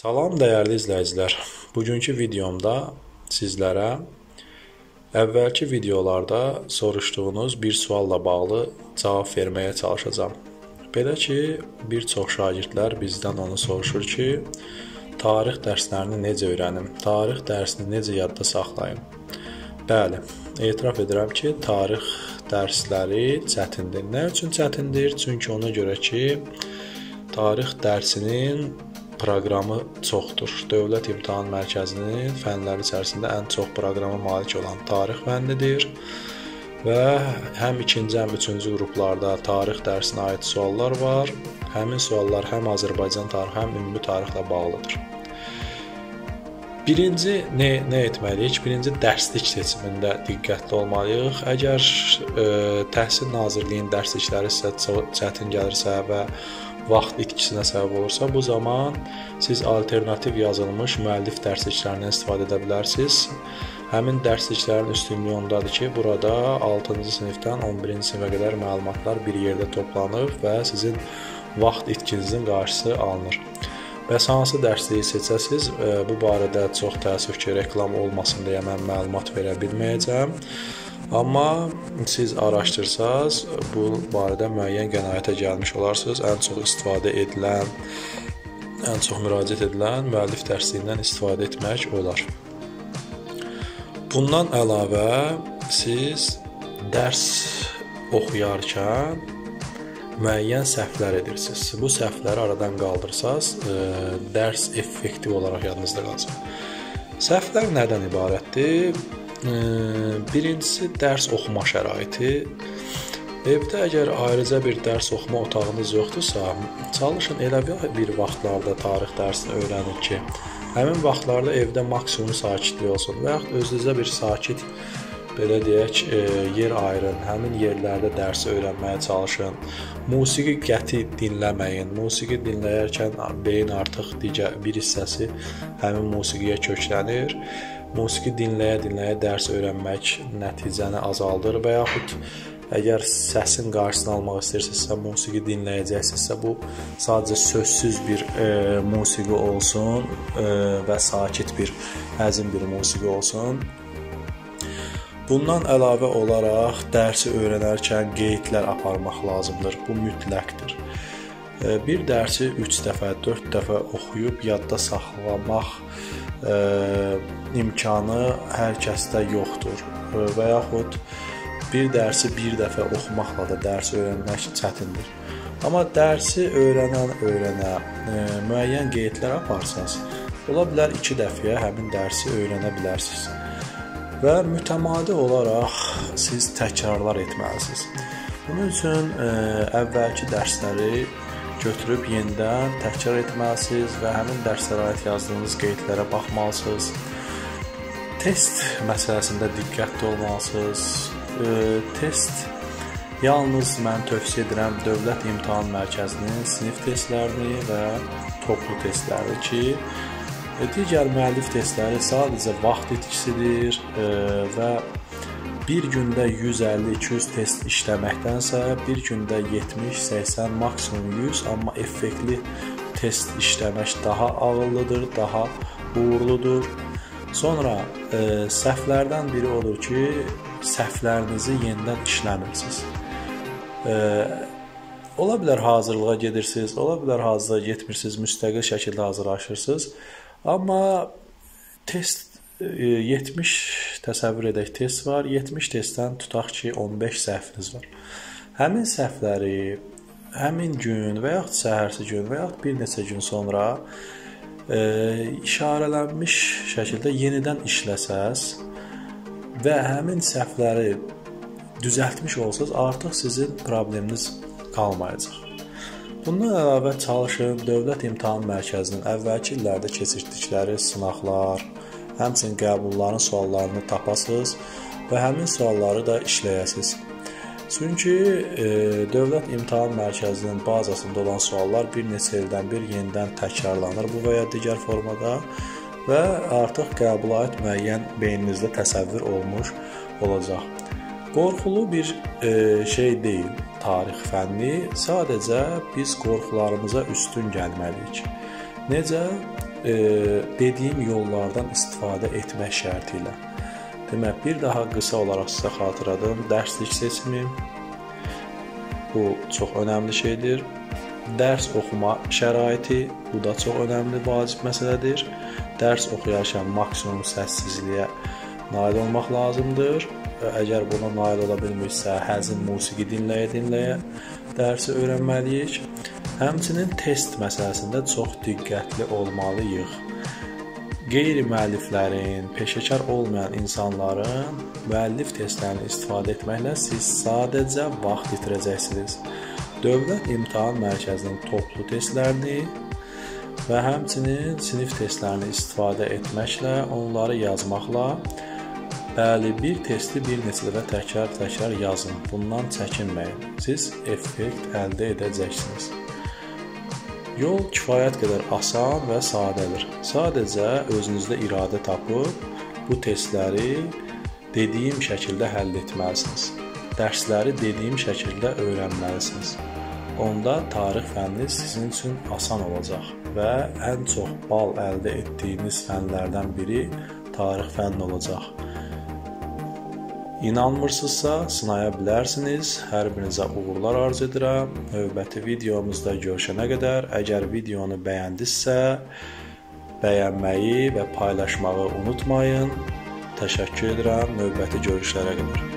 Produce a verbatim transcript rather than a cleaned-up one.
Salam dəyərli izləyicilər. Bugünkü videomda sizlərə əvvəlki videolarda soruşduğunuz bir sualla bağlı cavab verməyə çalışacağam. Belə ki, bir çox şagirdlər bizdən onu soruşur ki, tarix dərslərini necə öyrənim, tarix dərsini necə yadda saxlayım? Bəli, etiraf edirəm ki, tarix dərsləri çətindir. Nə üçün çətindir? Çünki ona görə ki, tarix dərsinin proqramı çoxdur. Dövlət İmtahan Mərkəzinin fənləri içərisində ən çox proqrama malik olan tarix fənnidir və həm ikinci, həm üçüncü qruplarda tarix dərsinə aid suallar var. Həmin suallar həm Azərbaycan tarixi, həm ümumi tarixlə bağlıdır. Birinci nə, nə etməliyik? Birinci dərslik seçimində diqqətli olmalıyıq. Əgər e, Təhsil Nazirliyinin dərslikləri sizə çətin gəlirsə və vaxt itkisinə səbəb olursa, bu zaman siz alternativ yazılmış müəllif dərsliklərindən istifadə edə bilərsiniz. Həmin dərsliklərin üstünlüyü ondadır ki, burada altıncı sinifdən on birinci sinifə qədər məlumatlar bir yerdə toplanıb və sizin vaxt itkinizin qarşısı alınır. Bəs hansı dərsliyi seçəsiniz? Bu barədə çox təəssüf ki, reklam olmasın deyə mən məlumat verə bilməyəcəm. Amma siz araşdırsaz, bu barədə müəyyən qənaətə gəlmiş olarsınız. Ən çox istifadə edilən, ən çox müraciət edilən müəllif dərsliyindən istifadə etmək olar. Bundan əlavə siz dərs oxuyarkən müəyyən səhvlər edirsiniz. Bu səhvləri aradan qaldırsaz, dərs effektiv olaraq yadınızda qalacaq. Səhvlər nədən ibarətdir? Birincisi, dərs oxuma şəraiti. Evdə əgər ayrıca bir dərs oxuma otağınız yoxdursa, çalışın elə bir vaxtlarda tarix dərsini öyrənin ki, həmin vaxtlarda evdə maksimum sakitlik olsun və yaxud özünüzə bir sakit, belə deyək, yer ayırın, həmin yerlərdə dərsi öyrənməyə çalışın. Musiqi qəti dinləməyin. Musiqi dinləyərkən beyin artıq digər bir hissəsi həmin musiqiyə köklənir. Musiqi dinləyə-dinləyə dərs öyrənmək nəticəni azaldır və yaxud əgər səsin qarşısını almaq istəyirsinizsə, musiqi dinləyəcəksinizsə, bu sadəcə sözsüz bir e, musiqi olsun e, və sakit bir, həzin bir musiqi olsun. Bundan əlavə olaraq dərsi öyrənərkən qeydlər aparmaq lazımdır. Bu mütləqdir. E, bir dərsi üç dəfə, dörd dəfə oxuyub yadda saxlamaq e, imkanı hər kəsdə yoxdur e, və yaxud bir dərsi bir dəfə oxumaqla da dərs öyrənmək çətindir. Amma dərsi öyrənən öyrənə e, müəyyən qeydlər aparsanız, ola bilər iki dəfəyə həmin dərsi öyrənə bilərsiniz. Və mütəmadi olaraq siz təkrarlar etməlisiniz. Bunun üçün e, əvvəlki dərsləri götürüb yenidən təkrar etməlisiniz və həmin dərslərə aid yazdığınız qeydlərə baxmalısınız. Test məsələsində diqqətli olmalısınız. E, test yalnız mən tövsiyə edirəm Dövlət İmtahan Mərkəzinin sinif testlərini və toplu testləri ki, digər müəllif testləri sadəcə vaxt itkisidir e, və bir gündə yüz əlli iki yüz test işləməkdənsə, bir gündə yetmiş səksən, maksimum yüz, amma effektli test işləmək daha ağıllıdır, daha uğurludur. Sonra e, səhvlərdən biri odur ki, səhvlərinizi yenidən işləmirsiniz. E, ola bilər hazırlığa gedirsiniz, ola bilər hazırlığa getmirsiniz, müstəqil şəkildə hazırlaşırsınız. Amma test yetmiş təsəvvür edək test var. yetmiş testdən tutaq ki, on beş səhviniz var. Həmin səhvləri həmin gün və yaxud səhərsi gün və yaxud bir neçə gün sonra e, işarələnmiş şəkildə yenidən işləsəz və həmin səhvləri düzəltmiş olsanız, artıq sizin probleminiz qalmayacaq. Bundan əlavə çalışın Dövlət İmtahan Mərkəzinin əvvəlki illərdə keçirdikləri sınaqlar, həmçinin qəbulların suallarını tapasınız və həmin sualları da işləyəsiniz. Çünki e, Dövlət İmtahan Mərkəzinin bazasında olan suallar bir neçə ildən bir yenidən təkrarlanır bu və ya digər formada və artıq qəbula aid müəyyən beyninizdə təsəvvür olmuş olacaq. Qorxulu bir e, şey deyil tarix fənni, sadəcə biz qorxularımıza üstün gəlməliyik. Necə? e, dediyim yollardan istifadə etmək şərti ilə. Demək, bir daha qısa olaraq sizə xatırladım. Dərslik seçimi. Bu çox önəmli şeydir. Dərs oxuma şəraiti. Bu da çox önəmli, vacib məsələdir. Dərs oxuyarkən maksimum səssizliyə nail olmaq lazımdır. Əgər buna nail ola bilmirsə, həzin musiqi dinləyə-dinləyə dərsi öyrənməliyik. Həmçinin test məsələsində çox diqqətli olmalıyıq. Qeyri-müəlliflərin, peşəkar olmayan insanların müəllif testlərini istifadə etməklə siz sadəcə vaxt itirəcəksiniz. Dövlət İmtahan Mərkəzinin toplu testlərini və həmçinin sinif testlərini istifadə etməklə, onları yazmaqla, bəli, bir testi bir neçə dəfə təkrar-təkrar yazın. Bundan çəkinməyin. Siz effekt əldə edəcəksiniz. Yol kifayət qədər asan və sadədir. Sadəcə özünüzdə iradə tapıb bu testləri dediyim şəkildə həll etməlisiniz. Dərsləri dediyim şəkildə öyrənməlisiniz. Onda tarix fənni sizin üçün asan olacaq və ən çox bal əldə etdiyiniz fənlərdən biri tarix fənni olacaq. İnanmırsınızsa sınaya bilərsiniz. Hər birinizə uğurlar arzu edirəm. Növbəti videomuzda görüşənə qədər, əgər videonu bəyəndinizsə, bəyənməyi və paylaşmağı unutmayın. Təşəkkür edirəm. Növbəti görüşlərə qədər.